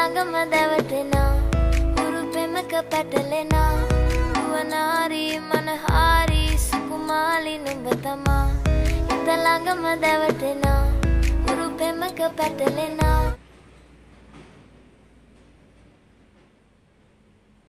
ළඟම දැවටෙනා උරු පෙමක පැටලෙනා නුවණාරි මනහාරි සුකුමාලි නුඹ තමා හිත ළඟම දැවටෙනා උරු පෙමක පැටලෙනා